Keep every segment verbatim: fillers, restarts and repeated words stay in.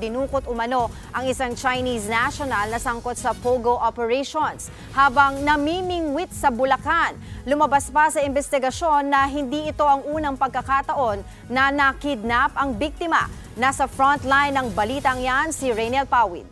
Dinukot umano ang isang Chinese national na sangkot sa Pogo operations habang namimingwit sa Bulacan. Lumabas pa sa investigasyon na hindi ito ang unang pagkakataon na nakidnap ang biktima. Nasa frontline ng balitang yan si Rainiel Pawid.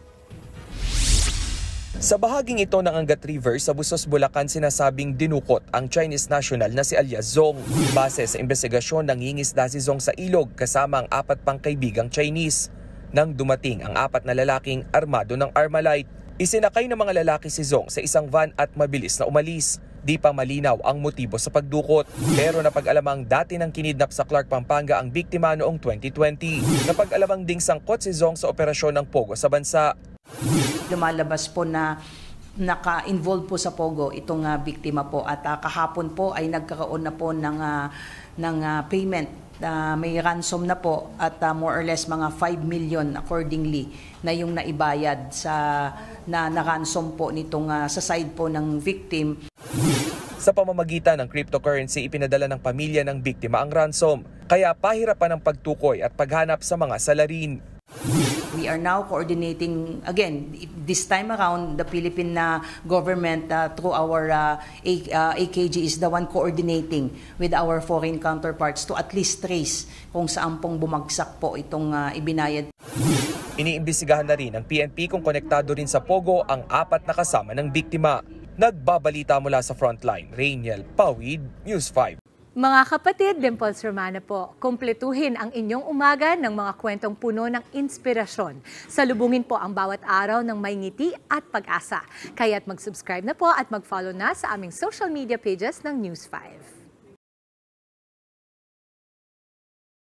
Sa bahaging ito ng Angat River sa Busos, Bulacan, sinasabing dinukot ang Chinese national na si alias Zong. Base sa investigasyon, nangingisda si Zong sa ilog kasama ang apat pang kaibigang Chinese. Nang dumating ang apat na lalaking armado ng Armalite, isinakay ng mga lalaki si Zong sa isang van at mabilis na umalis. Di pa malinaw ang motibo sa pagdukot. Pero napag-alamang dati nang kinidnap sa Clark, Pampanga ang biktima noong twenty twenty. Napag-alamang ding sangkot si Zong sa operasyon ng Pogo sa bansa. Lumalabas po na naka-involve po sa Pogo itong uh, biktima po at uh, kahapon po ay nagkakaroon na po ng, uh, ng uh, payment. Uh, may ransom na po at uh, more or less mga five million accordingly na yung naibayad sa na, na ransom po nitong uh, sa side po ng victim. Sa pamamagitan ng cryptocurrency, ipinadala ng pamilya ng biktima ang ransom. Kaya pahirapan ang pagtukoy at paghanap sa mga salarin. We are now coordinating, again, this time around, the Philippine uh, government uh, through our uh, A, uh, A K G is the one coordinating with our foreign counterparts to at least trace kung saan pong bumagsak po itong uh, ibinayad. Iniimbestigahan na rin ng P N P kung konektado rin sa Pogo ang apat na kasama ng biktima. Nagbabalita mula sa frontline, Rainiel Pawid, News five. Mga kapatid, Dimples Romana po, kumpletuhin ang inyong umaga ng mga kwentong puno ng inspirasyon. Salubungin po ang bawat araw ng may ngiti at pag-asa. Kaya't mag-subscribe na po at mag-follow na sa aming social media pages ng News five.